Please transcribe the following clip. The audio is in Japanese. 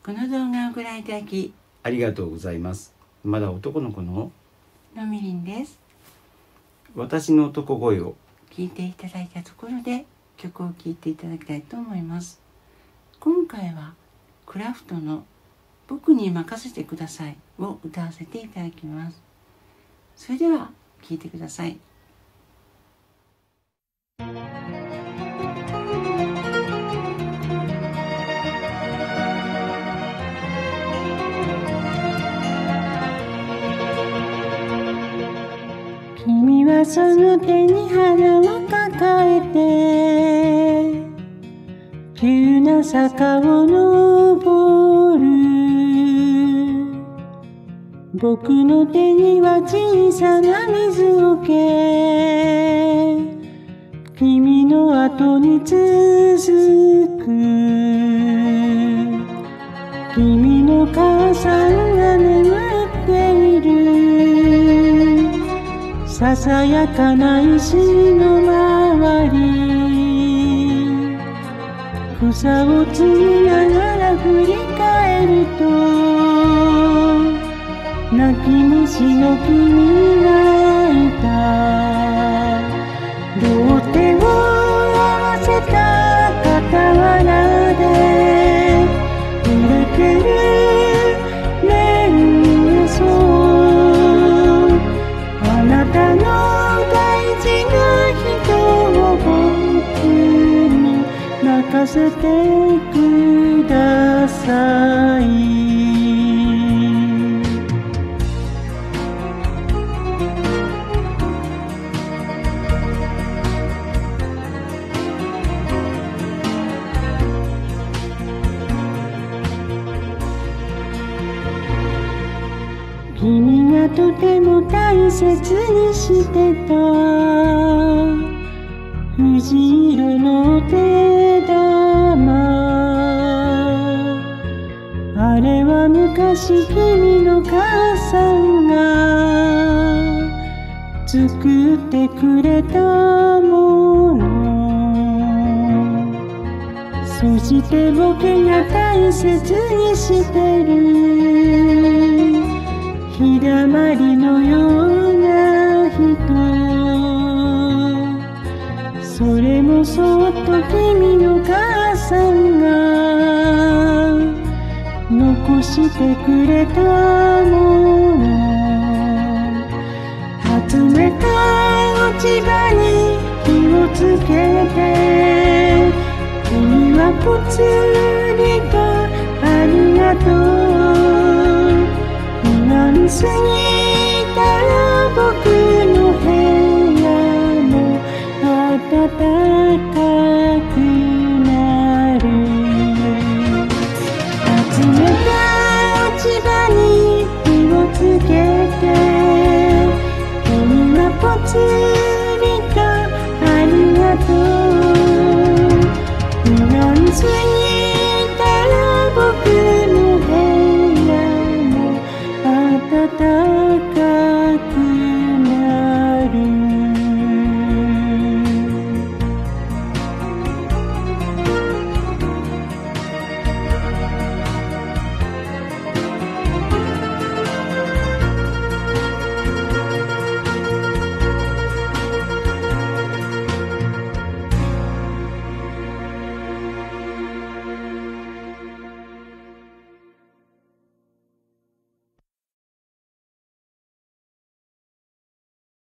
この動画をご覧いただきありがとうございます。まだ男の子ののみりんです。 私の男声を聞いていただいたところで曲を聴いていただきたいと思います。今回はクラフトの僕に任せてくださいを歌わせていただきます。それでは聴いてください。君はその手に花を抱えて急な坂を登る。僕の手には小さな水桶、君の後に続く。君の母さんが眠っている。ささやかな石の周り、草を摘みながら振り返ると、泣き虫の君がいた。両手を合わせた傍らで揺れてるレンゲソウ。あなたの大事な人を僕に任せてください。君がとても大切にしてた藤色の手玉、あれは昔君の母さんが作ってくれたもの。そして僕が大切にしてる日だまりのような人、それもそっと君の母さんが残してくれたもの。集めた落ち葉に火をつけて、君はぽつりとありがとう。過ぎたら僕の部屋も暖